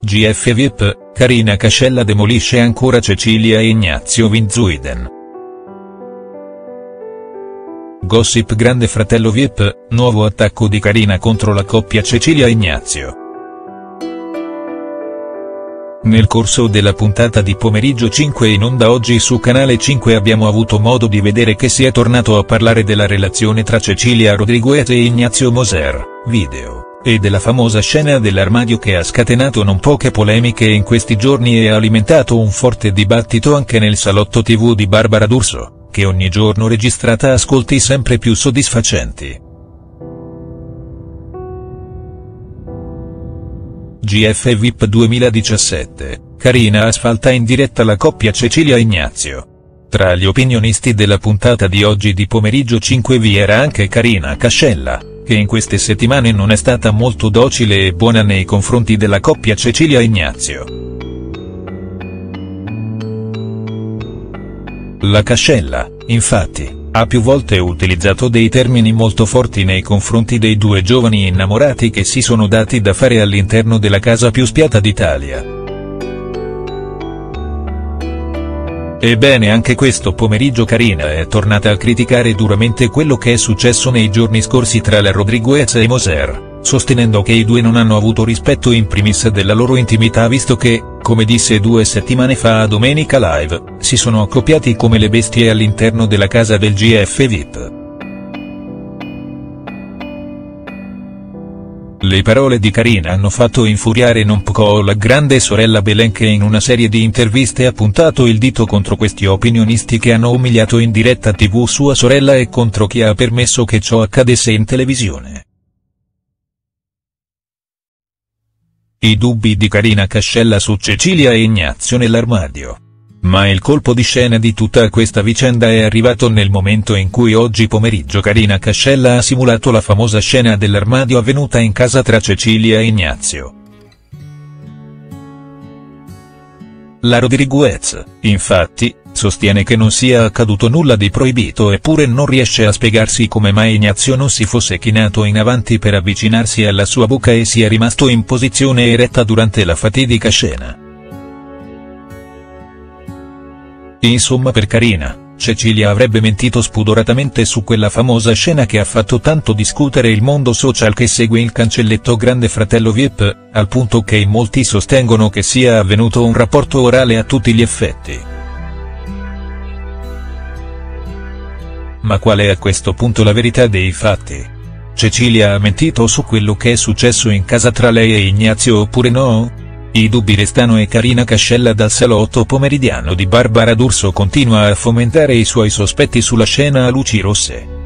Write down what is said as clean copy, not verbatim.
GF VIP, Karina Cascella demolisce ancora Cecilia e Ignazio Van Zuiden. Gossip Grande Fratello VIP, nuovo attacco di Karina contro la coppia Cecilia-Ignazio. Nel corso della puntata di Pomeriggio 5 in onda oggi su Canale 5 abbiamo avuto modo di vedere che si è tornato a parlare della relazione tra Cecilia Rodriguez e Ignazio Moser, video, e della famosa scena dell'armadio che ha scatenato non poche polemiche in questi giorni e ha alimentato un forte dibattito anche nel salotto TV di Barbara D'Urso, che ogni giorno registrata ascolti sempre più soddisfacenti. GF VIP 2017, Karina asfalta in diretta la coppia Cecilia-Ignazio. Tra gli opinionisti della puntata di oggi di Pomeriggio 5 vi era anche Karina Cascella, che in queste settimane non è stata molto docile e buona nei confronti della coppia Cecilia-Ignazio. La Cascella, infatti, ha più volte utilizzato dei termini molto forti nei confronti dei due giovani innamorati che si sono dati da fare all'interno della casa più spiata d'Italia. Ebbene, anche questo pomeriggio Karina è tornata a criticare duramente quello che è successo nei giorni scorsi tra la Rodriguez e Moser, sostenendo che i due non hanno avuto rispetto in primis della loro intimità visto che, come disse 2 settimane fa a Domenica Live, si sono accoppiati come le bestie all'interno della casa del GF VIP. Le parole di Karina hanno fatto infuriare non poco la grande sorella Belen, che in una serie di interviste ha puntato il dito contro questi opinionisti che hanno umiliato in diretta TV sua sorella e contro chi ha permesso che ciò accadesse in televisione. I dubbi di Karina Cascella su Cecilia e Ignazio nell'armadio. Ma il colpo di scena di tutta questa vicenda è arrivato nel momento in cui oggi pomeriggio Karina Cascella ha simulato la famosa scena dell'armadio avvenuta in casa tra Cecilia e Ignazio. La Rodriguez, infatti, sostiene che non sia accaduto nulla di proibito eppure non riesce a spiegarsi come mai Ignazio non si fosse chinato in avanti per avvicinarsi alla sua bocca e sia rimasto in posizione eretta durante la fatidica scena. Insomma, per Karina, Cecilia avrebbe mentito spudoratamente su quella famosa scena che ha fatto tanto discutere il mondo social che segue il cancelletto Grande Fratello VIP, al punto che in molti sostengono che sia avvenuto un rapporto orale a tutti gli effetti. Ma qual è a questo punto la verità dei fatti? Cecilia ha mentito su quello che è successo in casa tra lei e Ignazio oppure no? I dubbi restano e Karina Cascella dal salotto pomeridiano di Barbara D'Urso continua a fomentare i suoi sospetti sulla scena a luci rosse.